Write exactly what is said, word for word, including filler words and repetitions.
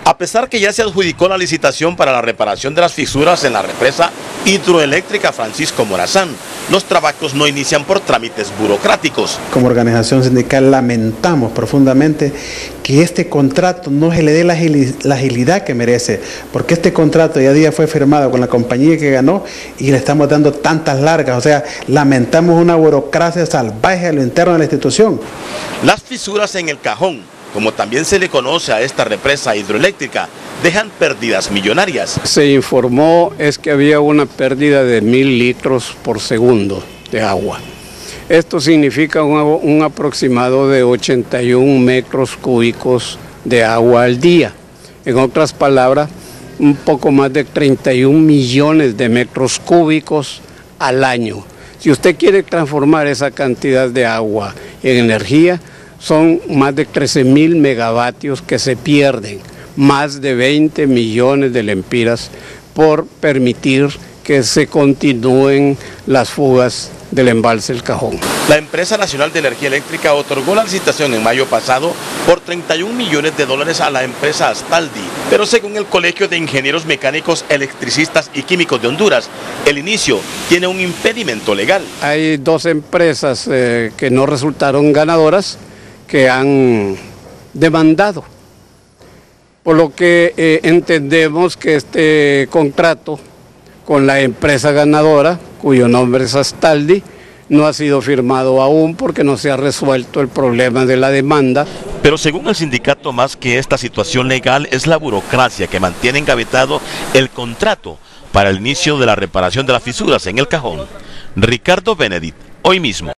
A pesar que ya se adjudicó la licitación para la reparación de las fisuras en la represa hidroeléctrica Francisco Morazán, los trabajos no inician por trámites burocráticos. Como organización sindical lamentamos profundamente que este contrato no se le dé la agilidad que merece, porque este contrato ya día fue firmado con la compañía que ganó y le estamos dando tantas largas, o sea, lamentamos una burocracia salvaje a lo interno de la institución. Las fisuras en el cajón, como también se le conoce a esta represa hidroeléctrica, dejan pérdidas millonarias. Se informó es que había una pérdida de mil litros por segundo de agua. Esto significa un, un aproximado de ochenta y un metros cúbicos de agua al día. En otras palabras, un poco más de treinta y un millones de metros cúbicos al año. Si usted quiere transformar esa cantidad de agua en energía, son más de trece mil megavatios que se pierden, más de veinte millones de lempiras por permitir que se continúen las fugas del embalse El Cajón. La Empresa Nacional de Energía Eléctrica otorgó la licitación en mayo pasado por treinta y un millones de dólares a la empresa Astaldi, pero según el Colegio de Ingenieros Mecánicos, Electricistas y Químicos de Honduras, el inicio tiene un impedimento legal. Hay dos empresas eh, que no resultaron ganadoras, que han demandado, por lo que eh, entendemos que este contrato con la empresa ganadora, cuyo nombre es Astaldi, no ha sido firmado aún porque no se ha resuelto el problema de la demanda. Pero según el sindicato, más que esta situación legal es la burocracia que mantiene engavetado el contrato para el inicio de la reparación de las fisuras en el cajón. Ricardo Benedict, Hoy Mismo.